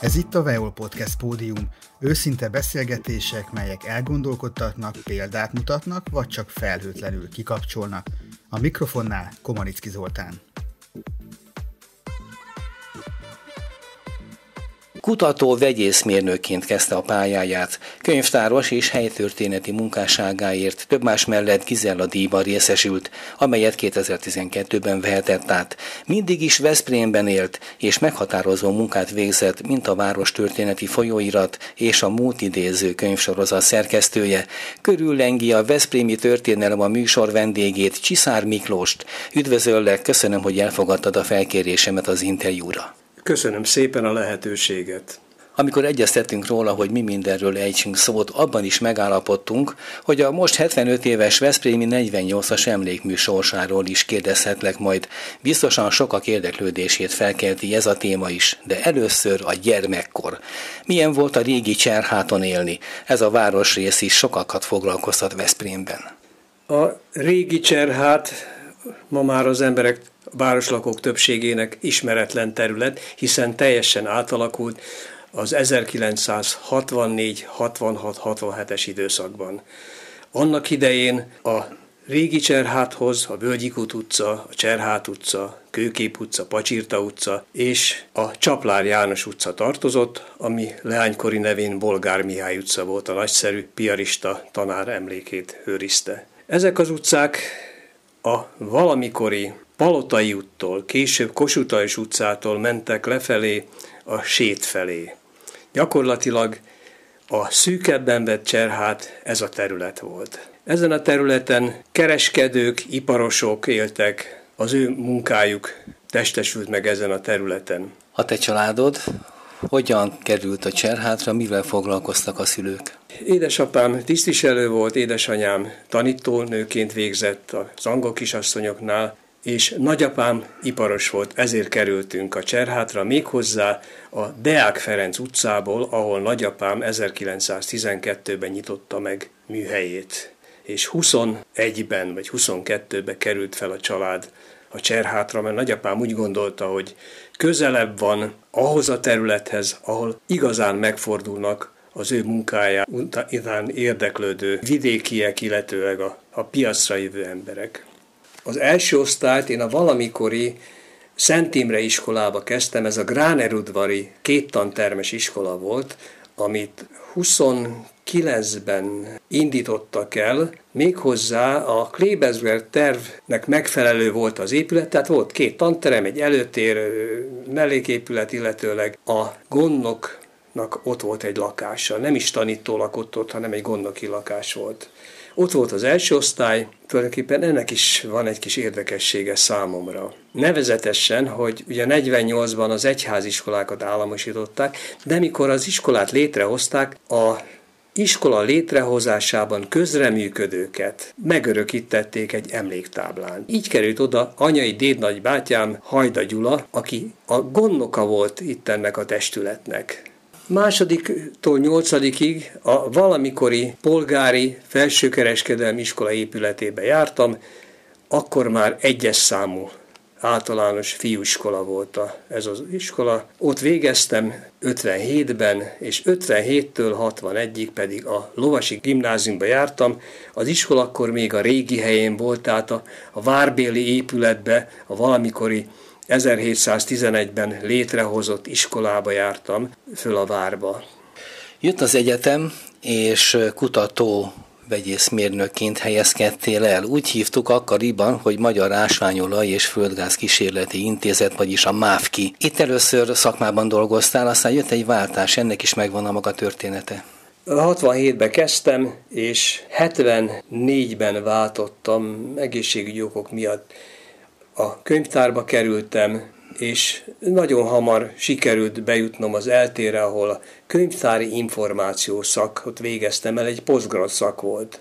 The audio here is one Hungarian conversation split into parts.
Ez itt a Veol Podcast Pódium, őszinte beszélgetések, melyek elgondolkodtatnak, példát mutatnak, vagy csak felhőtlenül kikapcsolnak. A mikrofonnál Komanicki Zoltán. Kutató vegyészmérnőként kezdte a pályáját. Könyvtáros és helytörténeti munkásságáért több más mellett Gizella díjban részesült, amelyet 2012-ben vehetett át. Mindig is Veszprémben élt, és meghatározó munkát végzett, mint a várostörténeti folyóirat és a múltidéző könyvsorozat szerkesztője. Körüllengi a Veszprémi Történelem a műsor vendégét, Csiszár Miklóst. Üdvözöllek, köszönöm, hogy elfogadtad a felkérésemet az interjúra. Köszönöm szépen a lehetőséget. Amikor egyeztettünk róla, hogy mi mindenről ejtsünk szót, abban is megállapodtunk, hogy a most 75 éves veszprémi 48-as emlékmű sorsáról is kérdezhetlek majd. Biztosan sokak érdeklődését felkelti ez a téma is, de először a gyermekkor. Milyen volt a régi Cserháton élni? Ez a városrész is sokakat foglalkoztat Veszprémben. A régi Cserhát ma már az emberek, városlakók többségének ismeretlen terület, hiszen teljesen átalakult az 1964-66-67-es időszakban. Annak idején a régi Cserháthoz a Völgyikút utca, a Cserhát utca, Kőkép utca, Pacsirta utca és a Csaplár János utca tartozott, ami leánykori nevén Bolgár Mihály utca volt, a nagyszerű piarista tanár emlékét őrizte. Ezek az utcák a valamikori Palotai úttól, később Kossuth Lajos utcától mentek lefelé a Sét felé. Gyakorlatilag a szűkebben vett Cserhát ez a terület volt. Ezen a területen kereskedők, iparosok éltek, az ő munkájuk testesült meg ezen a területen. A te családod hogyan került a Cserhátra, mivel foglalkoztak a szülők? Édesapám tisztviselő volt, édesanyám tanítónőként végzett az angol kisasszonyoknál, és nagyapám iparos volt, ezért kerültünk a Cserhátra, méghozzá a Deák Ferenc utcából, ahol nagyapám 1912-ben nyitotta meg műhelyét. És 21-ben vagy 22-ben került fel a család a Cserhátra, mert nagyapám úgy gondolta, hogy közelebb van ahhoz a területhez, ahol igazán megfordulnak az ő munkája után érdeklődő vidékiek, illetőleg a piacra jövő emberek. Az első osztályt én a valamikori Szent Imre iskolába kezdtem, ez a Gránerudvari 2 tantermes iskola volt, amit 29-ben indítottak el, méghozzá a Klebersberg tervnek megfelelő volt az épület, tehát volt 2 tanterem, egy előtér, melléképület, illetőleg a gondnoknak ott volt egy lakása, nem is tanító lakott ott, hanem egy gondnoki lakás volt. Ott volt az első osztály, tulajdonképpen ennek is van egy kis érdekessége számomra. Nevezetesen, hogy ugye 48-ban az egyháziskolákat államosították, de mikor az iskolát létrehozták, a iskola létrehozásában közreműködőket megörökítették egy emléktáblán. Így került oda anyai dédnagybátyám, Hajda Gyula, aki a gondnoka volt itt ennek a testületnek. 2-től 8-ig a valamikori polgári felsőkereskedelmi iskola épületébe jártam, akkor már 1-es számú általános fiúiskola volt ez az iskola. Ott végeztem 57-ben, és 57-től 61-ig pedig a Lovasi Gimnáziumba jártam. Az iskola akkor még a régi helyén volt, tehát a várbéli épületbe, a valamikori 1711-ben létrehozott iskolába jártam föl a várba. Jött az egyetem, és kutató vegyészmérnökként helyezkedtél el. Úgy hívtuk akkoriban, hogy Magyar Ásványolaj és Földgáz Kísérleti Intézet, vagyis a MÁVKI. Itt először szakmában dolgoztál, aztán jött egy váltás, ennek is megvan a maga története. 67-ben kezdtem, és 74-ben váltottam egészségügyi okok miatt. A könyvtárba kerültem, és nagyon hamar sikerült bejutnom az eltére, ahol a könyvtári információ szakot végeztem el, egy posztgrad szak volt.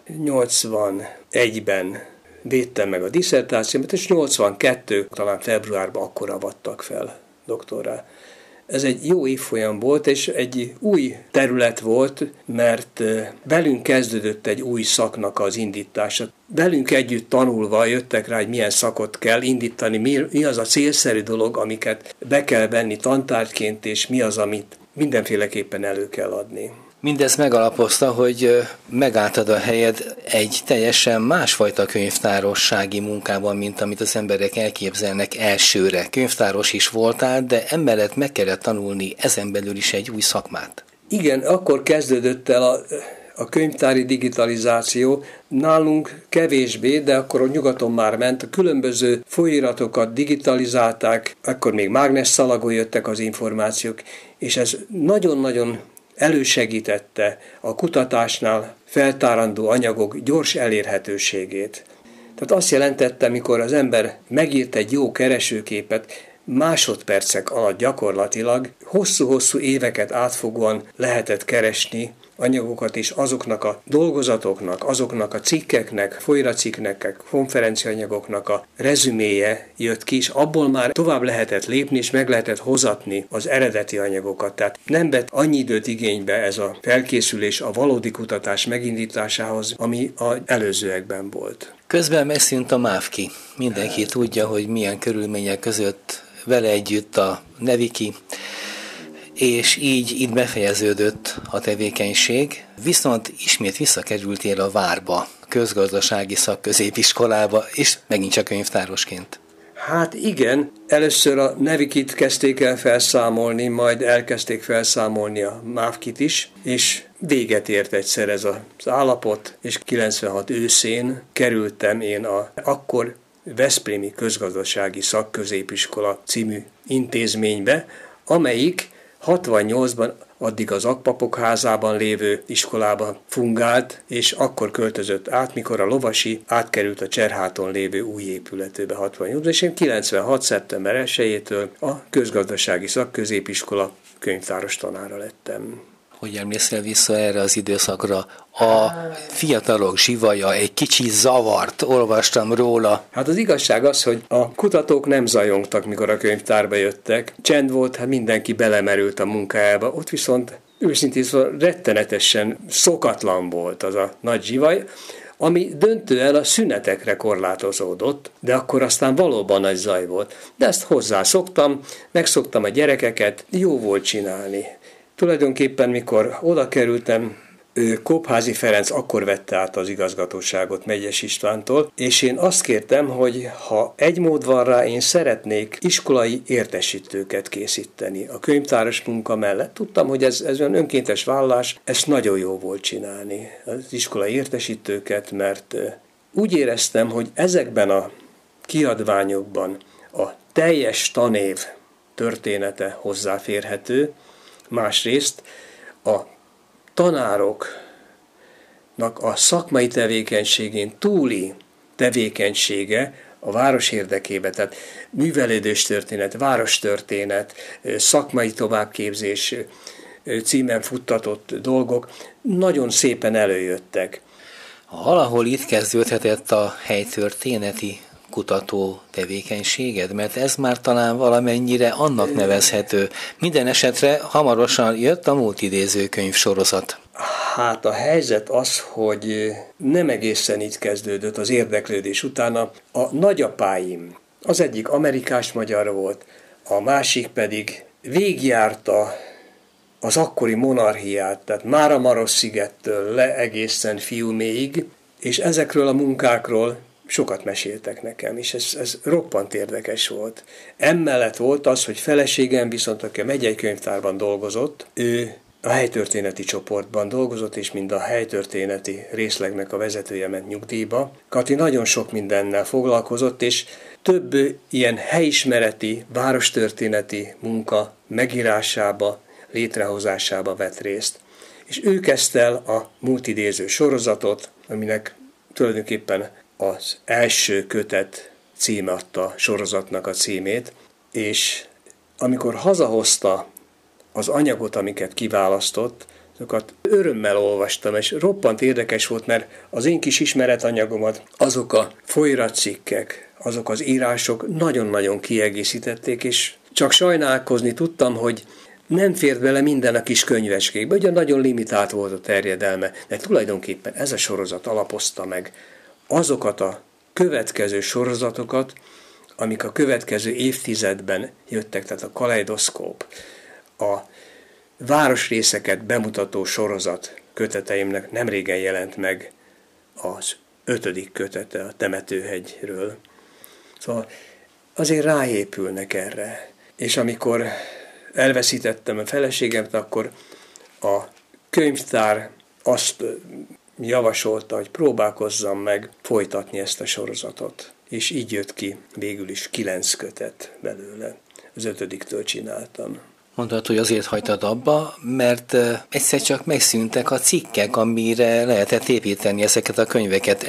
81-ben védtem meg a disszertációmat, és 82 talán februárban akkor avattak fel doktorrá. Ez egy jó évfolyam volt, és egy új terület volt, mert velünk kezdődött egy új szaknak az indítása. Velünk együtt tanulva jöttek rá, hogy milyen szakot kell indítani, mi az a célszerű dolog, amiket be kell venni tantárgyként, és mi az, amit mindenféleképpen elő kell adni. Mindez megalapozta, hogy megálltad a helyed egy teljesen másfajta könyvtárossági munkában, mint amit az emberek elképzelnek elsőre. Könyvtáros is voltál, de emellett meg kellett tanulni ezen belül is egy új szakmát. Igen, akkor kezdődött el a könyvtári digitalizáció, nálunk kevésbé, de akkor a nyugaton már ment, a különböző folyiratokat digitalizálták, akkor még mágnesszalagon jöttek az információk, és ez nagyon-nagyon elősegítette a kutatásnál feltárandó anyagok gyors elérhetőségét. Tehát azt jelentette, mikor az ember megírt egy jó keresőképet, másodpercek alatt gyakorlatilag hosszú-hosszú éveket átfogóan lehetett keresni anyagokat is azoknak a dolgozatoknak, azoknak a cikkeknek, folyóiratcikknek, konferenciaanyagoknak a rezüméje jött ki, és abból már tovább lehetett lépni, és meg lehetett hozatni az eredeti anyagokat. Tehát nem vett annyi időt igénybe ez a felkészülés a valódi kutatás megindításához, ami az előzőekben volt. Közben megszűnt a MÁVKI. Mindenki tudja, hogy milyen körülmények között vele együtt a Neviki, és így befejeződött a tevékenység, viszont ismét visszakerültél a Várba, közgazdasági szakközépiskolába, és megint csak könyvtárosként. Hát igen, először a Nevikit kezdték el felszámolni, majd elkezdték felszámolni a MÁVKit is, és véget ért egyszer ez az állapot, és 96 őszén kerültem én akkor Veszprémi Közgazdasági Szakközépiskola című intézménybe, amelyik 68-ban addig az Akpapok házában lévő iskolába fungált, és akkor költözött át, mikor a Lovasi átkerült a Cserháton lévő új épületébe 68-ban, és én 96. szeptember 1-től a Közgazdasági Szakközépiskola könyvtáros tanára lettem. Hogy emlékszel vissza erre az időszakra? A fiatalok zsivaja egy kicsi zavart, olvastam róla. Hát az igazság az, hogy a kutatók nem zajongtak, mikor a könyvtárba jöttek. Csend volt, hát mindenki belemerült a munkájába. Ott viszont őszintén szóval rettenetesen szokatlan volt az a nagy zsivaj, ami döntően a szünetekre korlátozódott, de akkor aztán valóban nagy zaj volt. De ezt hozzászoktam, megszoktam a gyerekeket, jó volt csinálni. Tulajdonképpen, mikor oda kerültem, Kopházi Ferenc akkor vette át az igazgatóságot Megyes Istvántól, és én azt kértem, hogy ha egy mód van rá, én szeretnék iskolai értesítőket készíteni a könyvtáros munka mellett. Tudtam, hogy ez olyan önkéntes vállalás, ezt nagyon jó volt csinálni, az iskolai értesítőket, mert úgy éreztem, hogy ezekben a kiadványokban a teljes tanév története hozzáférhető, másrészt a tanároknak a szakmai tevékenységén túli tevékenysége a város érdekébe, tehát művelődős történet, várostörténet, szakmai továbbképzés címen futtatott dolgok nagyon szépen előjöttek. Valahol itt kezdődhetett a helytörténeti kutató tevékenységed, mert ez már talán valamennyire annak nevezhető. Minden esetre hamarosan jött a multidéző könyv sorozat. Hát a helyzet az, hogy nem egészen így kezdődött az érdeklődés utána. A nagyapáim, az egyik amerikás magyar volt, a másik pedig végigjárta az akkori monarchiát, tehát Máramarosszigettől le egészen Fiuméig, és ezekről a munkákról sokat meséltek nekem, és ez roppant érdekes volt. Emellett volt az, hogy feleségem viszont, aki a megyei könyvtárban dolgozott, ő a helytörténeti csoportban dolgozott, és mind a helytörténeti részlegnek a vezetője ment nyugdíjba. Kati nagyon sok mindennel foglalkozott, és több ilyen helyismereti, várostörténeti munka megírásába, létrehozásába vett részt. És ő kezdte el a multidéző sorozatot, aminek tulajdonképpen az első kötet címe adta a sorozatnak a címét, és amikor hazahozta az anyagot, amiket kiválasztott, azokat örömmel olvastam, és roppant érdekes volt, mert az én kis ismeretanyagomat azok a folyóiratcikkek, azok az írások nagyon-nagyon kiegészítették, és csak sajnálkozni tudtam, hogy nem fért bele minden a kis könyvecskékbe, ugye nagyon limitált volt a terjedelme, de tulajdonképpen ez a sorozat alapozta meg azokat a következő sorozatokat, amik a következő évtizedben jöttek, tehát a kaleidoszkóp, a városrészeket bemutató sorozat köteteimnek nemrégen jelent meg az 5. kötete a Temetőhegyről. Szóval azért ráépülnek erre. És amikor elveszítettem a feleségemet, akkor a könyvtár azt javasolta, hogy próbálkozzam meg folytatni ezt a sorozatot. És így jött ki végül is 9 kötet belőle. Az 5-től csináltam. Mondhatod, hogy azért hagytad abba, mert egyszer csak megszűntek a cikkek, amire lehetett építeni ezeket a könyveket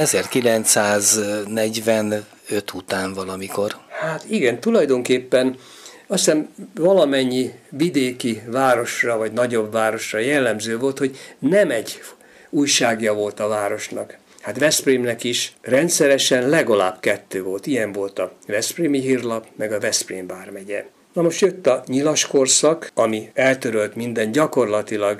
1945 után valamikor. Hát igen, tulajdonképpen azt hiszem valamennyi vidéki városra vagy nagyobb városra jellemző volt, hogy nem egy újságja volt a városnak. Hát Veszprémnek is rendszeresen legalább 2 volt. Ilyen volt a Veszprémi Hírlap, meg a Veszprém vármegye. Na most jött a nyilas korszak, ami eltörölt minden, gyakorlatilag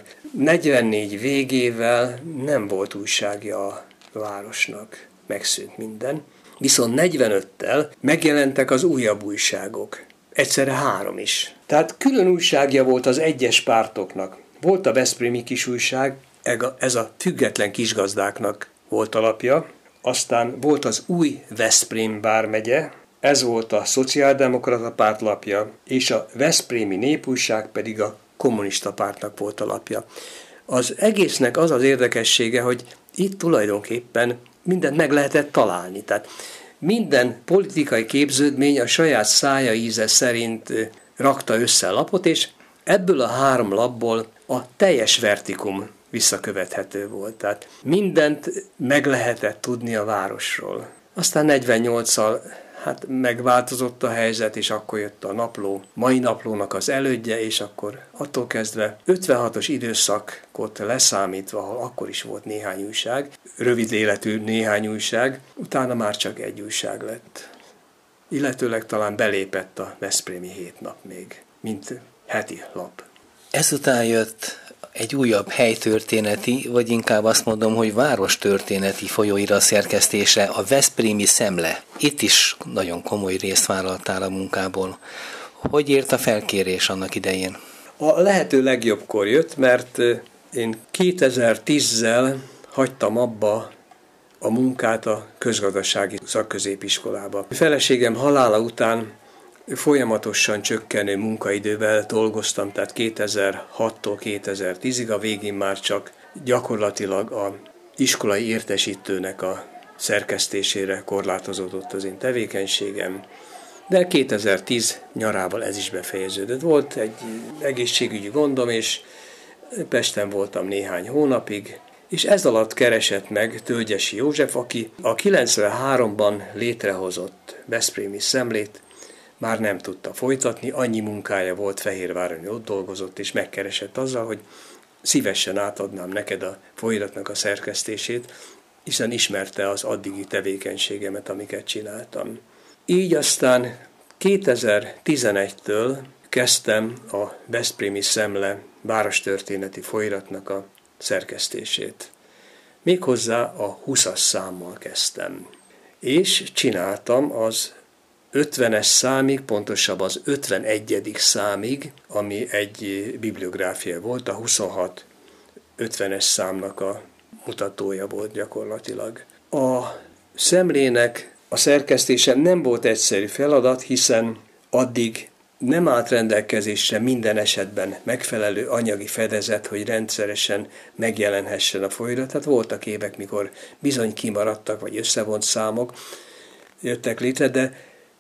44 végével nem volt újságja a városnak, megszűnt minden. Viszont 45-tel megjelentek az újabb újságok. Egyszerre 3 is. Tehát külön újságja volt az egyes pártoknak. Volt a Veszprémi Kisújság, ez a független kisgazdáknak volt alapja. Aztán volt az új Veszprém vármegye, ez volt a Szociáldemokrata Párt lapja, és a Veszprémi Népújság pedig a Kommunista Pártnak volt alapja. Az egésznek az az érdekessége, hogy itt tulajdonképpen mindent meg lehetett találni. Tehát minden politikai képződmény a saját szája íze szerint rakta össze a lapot, és ebből a 3 lapból a teljes vertikum visszakövethető volt. Tehát mindent meg lehetett tudni a városról. Aztán 48-al hát megváltozott a helyzet, és akkor jött a napló, mai naplónak az elődje, és akkor attól kezdve 56-os időszakot leszámítva, ahol akkor is volt néhány újság, rövid életű néhány újság, utána már csak egy újság lett. Illetőleg talán belépett a Veszprémi Hétnap még, mint heti lap. Ezután jött egy újabb helytörténeti, vagy inkább azt mondom, hogy várostörténeti folyóirat szerkesztése, a Veszprémi Szemle. Itt is nagyon komoly részt vállaltál a munkából. Hogy ért a felkérés annak idején? A lehető legjobbkor jött, mert én 2010-zel hagytam abba a munkát a közgazdasági szakközépiskolába. A feleségem halála után folyamatosan csökkenő munkaidővel dolgoztam, tehát 2006-tól 2010-ig, a végén már csak gyakorlatilag a iskolai értesítőnek a szerkesztésére korlátozódott az én tevékenységem, de 2010 nyarával ez is befejeződött. Volt egy egészségügyi gondom, és Pesten voltam néhány hónapig, és ez alatt keresett meg Tölgyesi József, aki a 93-ban létrehozott Veszprémi Szemlét már nem tudta folytatni, annyi munkája volt Fehérváron, hogy ott dolgozott, és megkeresett azzal, hogy szívesen átadnám neked a folyóiratnak a szerkesztését, hiszen ismerte az addigi tevékenységemet, amiket csináltam. Így aztán 2011-től kezdtem a Veszprémi Szemle várostörténeti folyóiratnak a szerkesztését. Méghozzá a 20-as számmal kezdtem. És csináltam az 50-es számig, pontosabban az 51. számig, ami egy bibliográfia volt, a 26 50-es számnak a mutatója volt gyakorlatilag. A Szemlének a szerkesztése nem volt egyszerű feladat, hiszen addig nem állt rendelkezésre minden esetben megfelelő anyagi fedezet, hogy rendszeresen megjelenhessen a folyóirat. Tehát voltak évek, mikor bizony kimaradtak, vagy összevont számok jöttek létre, de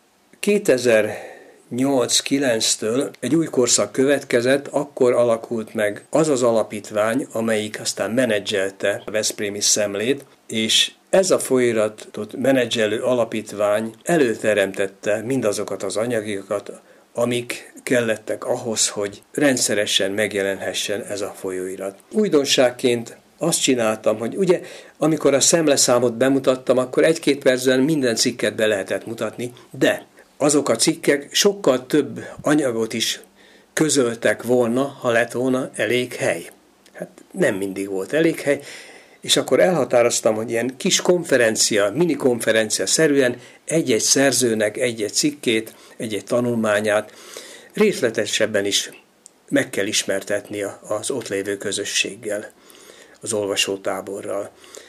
2008-9-től egy új korszak következett, akkor alakult meg az az alapítvány, amelyik aztán menedzselte a Veszprémi Szemlét, és ez a folyóiratot menedzselő alapítvány előteremtette mindazokat az anyagokat, amik kellettek ahhoz, hogy rendszeresen megjelenhessen ez a folyóirat. Újdonságként azt csináltam, hogy ugye, amikor a szemleszámot bemutattam, akkor 1-2 percben minden cikket be lehetett mutatni, de azok a cikkek sokkal több anyagot is közöltek volna, ha lett volna elég hely. Hát nem mindig volt elég hely, és akkor elhatároztam, hogy ilyen kis konferencia, mini konferencia szerűen egy-egy szerzőnek egy-egy cikkét, egy-egy tanulmányát részletesebben is meg kell ismertetni az ott lévő közösséggel, az olvasótáborral.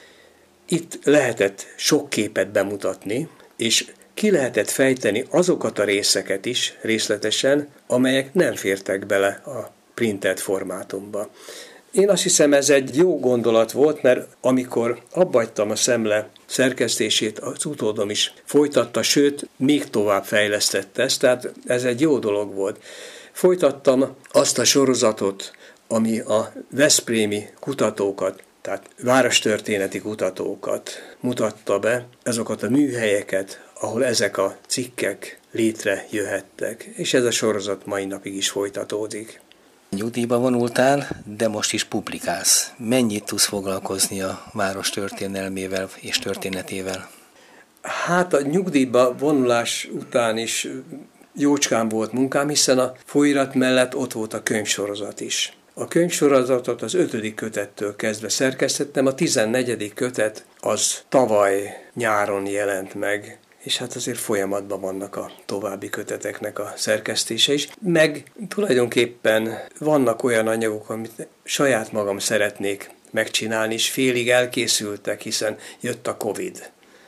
Itt lehetett sok képet bemutatni, és ki lehetett fejteni azokat a részeket is részletesen, amelyek nem fértek bele a printet formátumba. Én azt hiszem, ez egy jó gondolat volt, mert amikor abbahagytam a Szemle szerkesztését, az utódom is folytatta, sőt, még tovább fejlesztette ezt, tehát ez egy jó dolog volt. Folytattam azt a sorozatot, ami a veszprémi kutatókat, tehát várostörténeti kutatókat mutatta be, azokat a műhelyeket, ahol ezek a cikkek létrejöhettek, és ez a sorozat mai napig is folytatódik. Nyugdíjba vonultál, de most is publikálsz. Mennyit tudsz foglalkozni a város történelmével és történetével? Hát a nyugdíjba vonulás után is jócskán volt munkám, hiszen a folyóirat mellett ott volt a könyvsorozat is. A könyvsorozatot az 5. kötettől kezdve szerkesztettem, a 14. kötet az tavaly nyáron jelent meg, és hát azért folyamatban vannak a további köteteknek a szerkesztése is. Meg tulajdonképpen vannak olyan anyagok, amit saját magam szeretnék megcsinálni, és félig elkészültek, hiszen jött a Covid.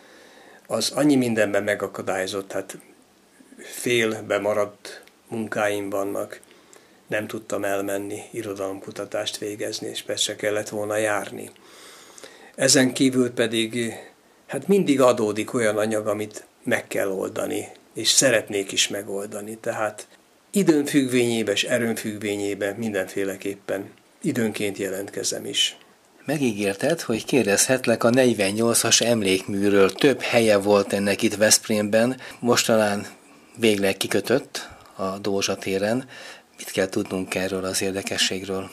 Az annyi mindenben megakadályozott, hát félbe maradt munkáim vannak. Nem tudtam elmenni, irodalomkutatást végezni, és persze kellett volna járni. Ezen kívül pedig hát mindig adódik olyan anyag, amit meg kell oldani, és szeretnék is megoldani. Tehát időn függvényében és erőn függvényében mindenféleképpen időnként jelentkezem is. Megígérted, hogy kérdezhetlek a 48-as emlékműről. Több helye volt ennek itt Veszprémben, most talán végleg kikötött a Dózsa téren. Mit kell tudnunk erről az érdekességről?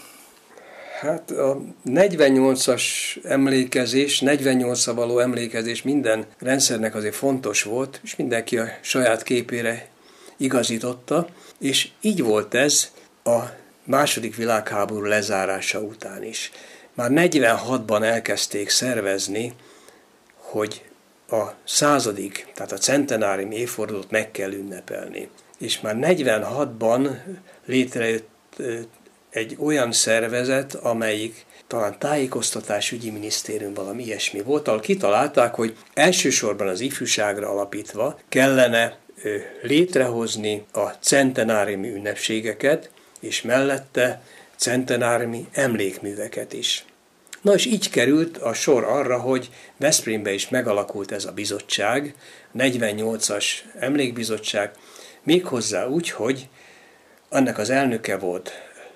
Hát a 48-as emlékezés, 48-ra való emlékezés minden rendszernek azért fontos volt, és mindenki a saját képére igazította, és így volt ez a II. Világháború lezárása után is. Már 46-ban elkezdték szervezni, hogy a 100., tehát a centenárium évfordulót meg kell ünnepelni. És már 46-ban létrejött egy olyan szervezet, amelyik talán tájékoztatásügyi minisztérium, valami ilyesmi volt, ahol kitalálták, hogy elsősorban az ifjúságra alapítva kellene létrehozni a centenáriumi ünnepségeket, és mellette centenáriumi emlékműveket is. Na és így került a sor arra, hogy Veszprémben is megalakult ez a bizottság, 48-as emlékbizottság, méghozzá úgy, hogy annak az elnöke volt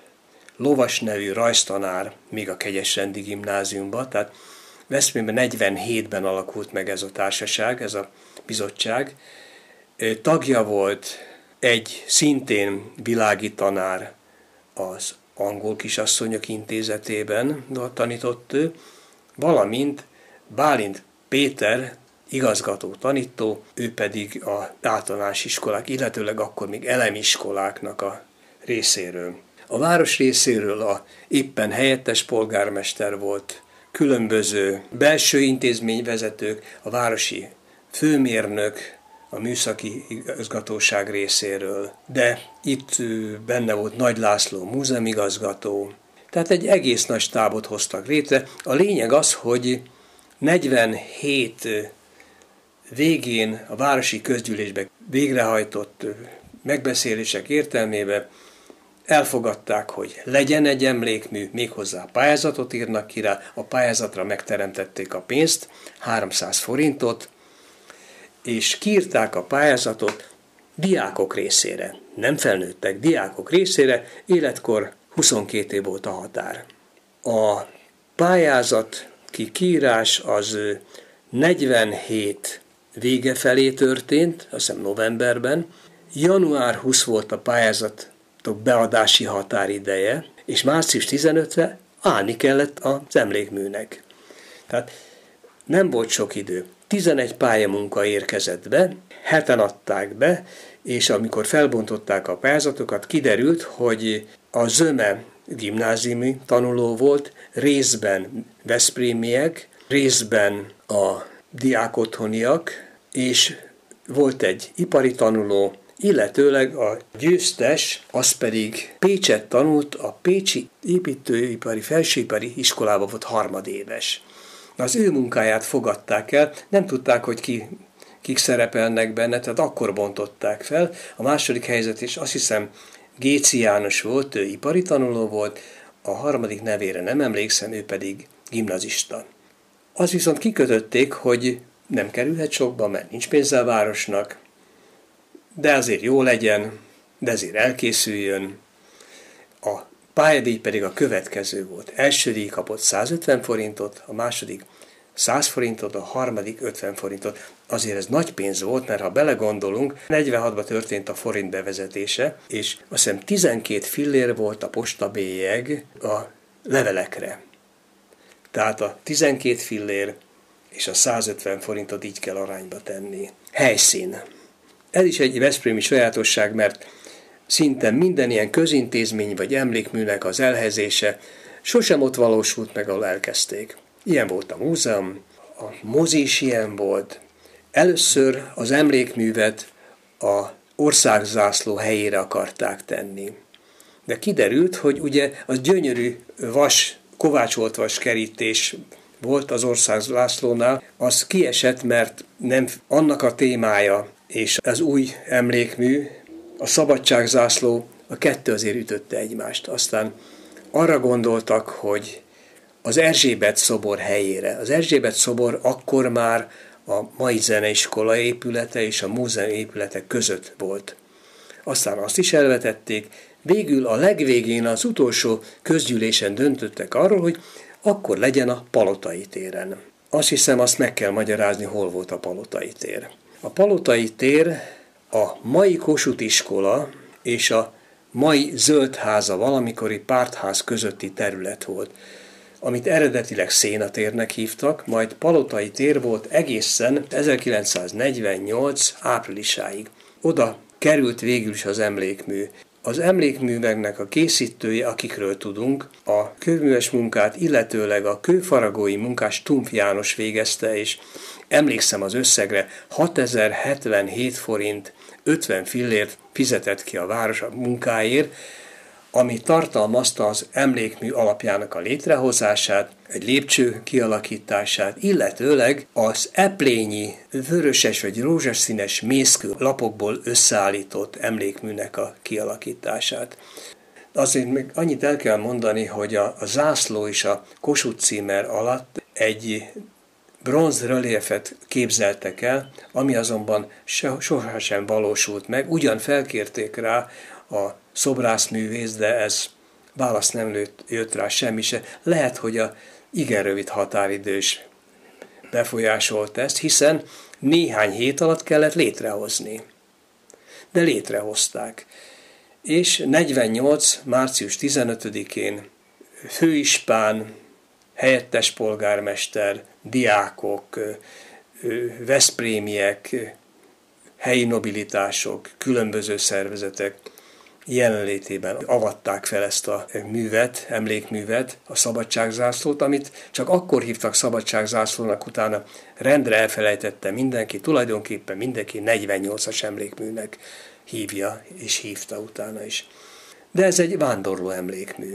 Lovas nevű rajztanár még a Kegyesrendi gimnáziumban, tehát Veszprémben 47-ben alakult meg ez a társaság, ez a bizottság. Tagja volt egy szintén világi tanár az Angol Kisasszonyok Intézetében, tanított ő, valamint Bálint Péter, igazgató tanító, ő pedig az általános iskolák, illetőleg akkor még elemiskoláknak a részéről. A város részéről a éppen helyettes polgármester volt, különböző belső intézményvezetők, a városi főmérnök, a műszaki igazgatóság részéről, de itt benne volt Nagy László múzeumigazgató, tehát egy egész nagy stábot hoztak létre. A lényeg az, hogy 47 végén a városi közgyűlésben végrehajtott megbeszélések értelmében elfogadták, hogy legyen egy emlékmű, méghozzá pályázatot írnak ki rá, a pályázatra megteremtették a pénzt, 300 forintot, és kiírták a pályázatot diákok részére, nem felnőttek, diákok részére, életkor 22 év volt a határ. A pályázat kiírás az 47 vége felé történt, azt hiszem novemberben, január 20 volt a pályázatok beadási határideje, és március 15-re állni kellett az emlékműnek. Tehát nem volt sok idő. 11 pályamunka érkezett be, 7-en adták be, és amikor felbontották a pályázatokat, kiderült, hogy a Zöme gimnáziumi tanuló volt, részben veszprémiek, részben a diákotthoniak, és volt egy ipari tanuló, illetőleg a győztes, az pedig Pécset tanult, a Pécsi építőipari felsőipari iskolában volt harmadéves. Az ő munkáját fogadták el, nem tudták, hogy kik szerepelnek benne, tehát akkor bontották fel. A második helyzet is azt hiszem Géci János volt, ő ipari tanuló volt, a harmadik nevére nem emlékszem, ő pedig gimnazista. Az viszont kikötötték, hogy nem kerülhet sokba, mert nincs pénze a városnak, de azért jó legyen, de azért elkészüljön. A pályadíj pedig a következő volt. Első díj kapott 150 forintot, a második 100 forintot, a harmadik 50 forintot. Azért ez nagy pénz volt, mert ha belegondolunk, 46-ban történt a forint bevezetése, és azt hiszem 12 fillér volt a postabélyeg a levelekre. Tehát a 12 fillér és a 150 forintot így kell arányba tenni. Helyszín. Ez is egy veszprémi sajátosság, mert szinte minden ilyen közintézmény vagy emlékműnek az elhelyezése sosem ott valósult meg, ahol elkezdték. Ilyen volt a múzeum, a mozi is ilyen volt. Először az emlékművet a országzászló helyére akarták tenni. De kiderült, hogy ugye az gyönyörű kovácsolt vas kerítés volt az országzászlónál, az kiesett, mert nem annak a témája, és az új emlékmű, a szabadságzászló, a kettő azért ütötte egymást. Aztán arra gondoltak, hogy az Erzsébet szobor helyére. Az Erzsébet szobor akkor már a mai zeneiskola épülete és a múzeum épülete között volt. Aztán azt is elvetették, végül a legvégén az utolsó közgyűlésen döntöttek arról, hogy akkor legyen a Palotai téren. Azt hiszem, azt meg kell magyarázni, hol volt a Palotai tér. A Palotai tér a mai Kossuth iskola és a mai Zöldháza valamikori pártház közötti terület volt, amit eredetileg Szénatérnek hívtak, majd Palotai tér volt egészen 1948 áprilisáig. Oda került végül is az emlékmű. Az emlékműveknek a készítője, akikről tudunk, a kőműves munkát, illetőleg a kőfaragói munkás Stumpf János végezte, és emlékszem az összegre, 6077 forint 50 fillért fizetett ki a város a munkáért, ami tartalmazta az emlékmű alapjának a létrehozását, egy lépcső kialakítását, illetőleg az eplényi vöröses vagy rózsaszínes mészkő lapokból összeállított emlékműnek a kialakítását. Azért még annyit el kell mondani, hogy a zászló és a Kossuth címer alatt egy bronz reliefet képzeltek el, ami azonban sohasem valósult meg. Ugyan felkérték rá a szobrászművész, de ez válasz nem jött rá semmi se. Lehet, hogy a igen rövid határidős befolyásolt ezt, hiszen néhány hét alatt kellett létrehozni. De létrehozták. És 48. március 15-én főispán, helyettes polgármester, diákok, veszprémiek, helyi nobilitások, különböző szervezetek jelenlétében avatták fel ezt a művet, emlékművet, a szabadságzászlót, amit csak akkor hívtak szabadságzászlónak, utána rendre elfelejtette mindenki, tulajdonképpen mindenki 48-as emlékműnek hívja, és hívta utána is. De ez egy vándorló emlékmű.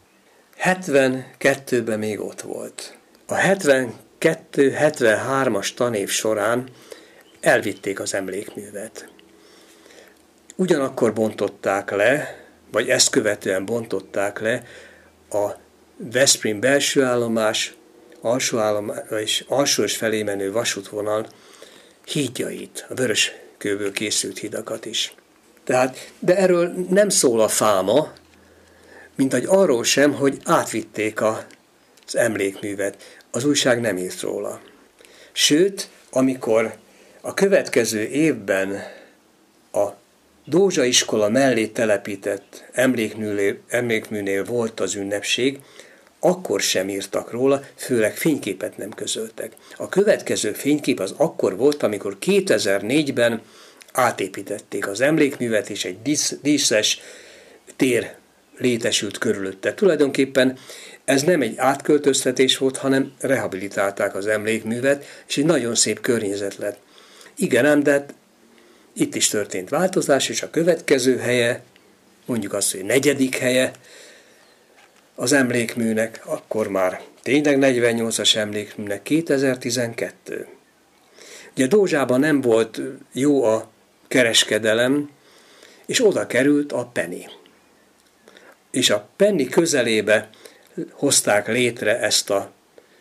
72-ben még ott volt. A 72-73-as tanév során elvitték az emlékművet. Ugyanakkor bontották le, vagy ezt követően bontották le a Veszprém belső állomás, alsó és felé menő vasútvonal hídjait, a vöröskőből készült hidakat is. De erről nem szól a fáma, mint hogy arról sem, hogy átvitték az emlékművet. Az újság nem írt róla. Sőt, amikor a következő évben a Dózsa iskola mellé telepített emlékműnél volt az ünnepség, akkor sem írtak róla, főleg fényképet nem közöltek. A következő fénykép az akkor volt, amikor 2004-ben átépítették az emlékművet, és egy díszes tér létesült körülötte. Tulajdonképpen ez nem egy átköltöztetés volt, hanem rehabilitálták az emlékművet, és egy nagyon szép környezet lett. Igen ám, de itt is történt változás, és a következő helye, mondjuk azt, hogy 4. helye az emlékműnek, akkor már tényleg 48-as emlékműnek 2012. Ugye Dózsában nem volt jó a kereskedelem, és oda került a Penny. És a Penny közelébe hozták létre ezt a,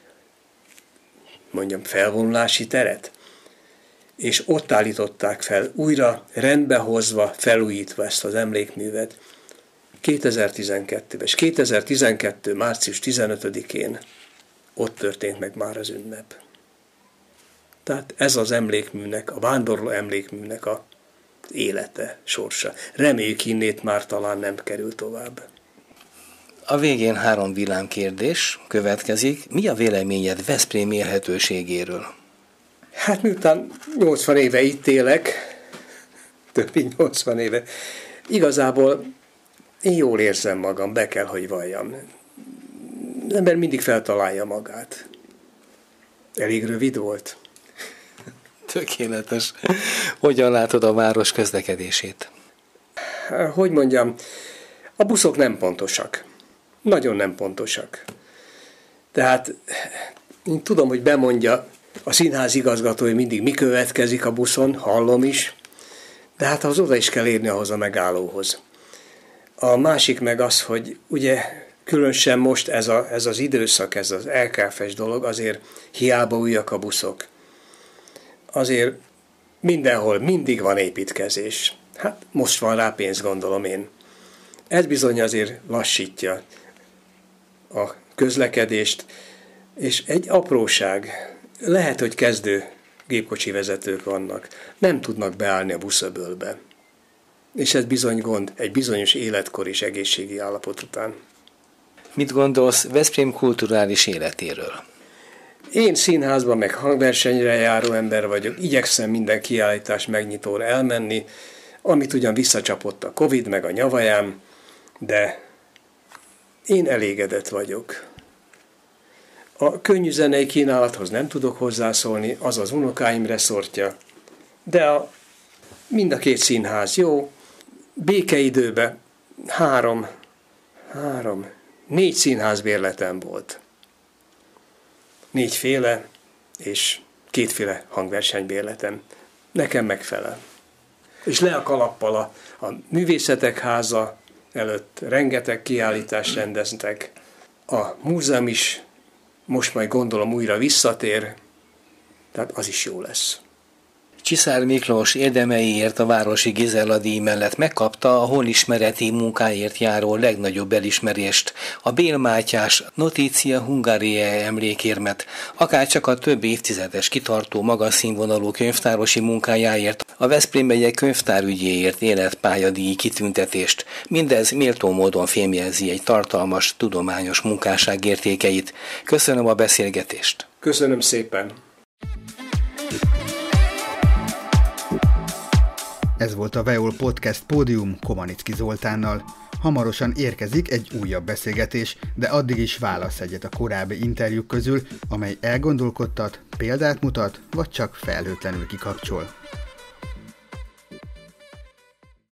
felvonulási teret, és ott állították fel, újra rendbehozva, felújítva ezt az emlékművet 2012-ben. És 2012. március 15-én ott történt meg már az ünnep. Tehát ez az emlékműnek, a vándorló emlékműnek az élete, sorsa. Reméljük innét már talán nem kerül tovább. A végén 3 villámkérdés következik. Mi a véleményed Veszprém élhetőségéről? Hát miután 80 éve itt élek, több mint 80 éve, igazából én jól érzem magam, be kell, hogy valljam. Az ember mindig feltalálja magát. Elég rövid volt. Tökéletes. Hogyan látod a város közlekedését? Hogy mondjam, a buszok nem pontosak. Nagyon nem pontosak. Tehát én tudom, hogy bemondja a színház igazgató, hogy mindig mi következik a buszon, hallom is, de hát az oda is kell érni ahhoz a megállóhoz. A másik meg az, hogy ugye különösen most ez az időszak, ez az LKF-es dolog, azért hiába újak a buszok. Azért mindenhol mindig van építkezés. Hát most van rá pénz, gondolom én. Ez bizony azért lassítja a közlekedést, és egy apróság, lehet, hogy kezdő gépkocsi vezetők vannak, nem tudnak beállni a buszöbölbe. És ez bizony gond egy bizonyos életkor és egészségi állapot után. Mit gondolsz Veszprém kulturális életéről? Én színházban meg hangversenyre járó ember vagyok, igyekszem minden kiállítás megnyitóra elmenni, amit ugyan visszacsapott a Covid meg a nyavajám, de én elégedett vagyok. A könnyű zenei kínálathoz nem tudok hozzászólni, az az unokáim reszortja, de mind a 2 színház jó. Békeidőben 4 színházbérletem volt. 4 féle és 2 féle hangversenybérletem. Nekem megfelel. És le a kalappal a művészetek háza előtt rengeteg kiállítást rendeztek. A múzeum is most majd gondolom újra visszatér, tehát az is jó lesz. Csiszár Miklós érdemeiért a Városi Gizella-díj mellett megkapta a honismereti munkáért járó legnagyobb elismerést, a Bél Mátyás Notícia Hungariae emlékérmet, akárcsak a több évtizedes kitartó magas színvonalú könyvtárosi munkájáért, a Veszprém megye könyvtárügyéért életpályadíj kitüntetést. Mindez méltó módon fémjelzi egy tartalmas, tudományos munkásság értékeit. Köszönöm a beszélgetést. Köszönöm szépen. Ez volt a Veol Podcast Pódium Komanicki Zoltánnal. Hamarosan érkezik egy újabb beszélgetés, de addig is válasz egyet a korábbi interjúk közül, amely elgondolkodtat, példát mutat, vagy csak felhőtlenül kikapcsol.